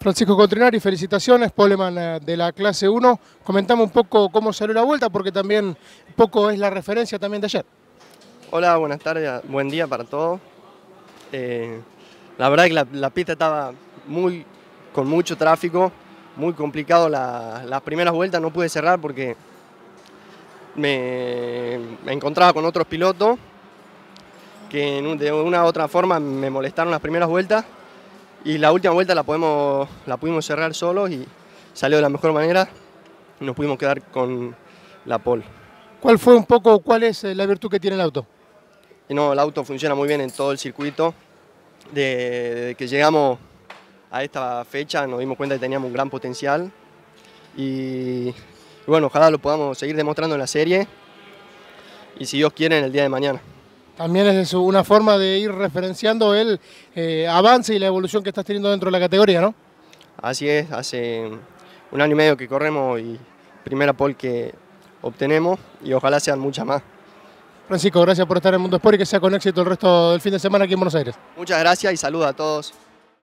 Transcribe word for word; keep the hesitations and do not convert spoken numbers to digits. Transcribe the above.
Francisco Cotrinari, felicitaciones, poleman eh, de la clase uno. Comentame un poco cómo salió la vuelta, porque también un poco es la referencia también de ayer. Hola, buenas tardes, buen día para todos. Eh, la verdad es que la, la pista estaba muy, con mucho tráfico, muy complicado. La, las primeras vueltas no pude cerrar porque me, me encontraba con otros pilotos que en un, de una u otra forma me molestaron las primeras vueltas. Y la última vuelta la, podemos, la pudimos cerrar solos y salió de la mejor manera. Nos pudimos quedar con la pole. ¿Cuál fue un poco, cuál es la virtud que tiene el auto? Y no, el auto funciona muy bien en todo el circuito. Desde que llegamos a esta fecha nos dimos cuenta que teníamos un gran potencial. Y, y bueno, ojalá lo podamos seguir demostrando en la serie. Y si Dios quiere, en el día de mañana. También es una forma de ir referenciando el eh, avance y la evolución que estás teniendo dentro de la categoría, ¿no? Así es, hace un año y medio que corremos y primera pole que obtenemos y ojalá sean muchas más. Francisco, gracias por estar en Mundo Sport y que sea con éxito el resto del fin de semana aquí en Buenos Aires. Muchas gracias y saludos a todos.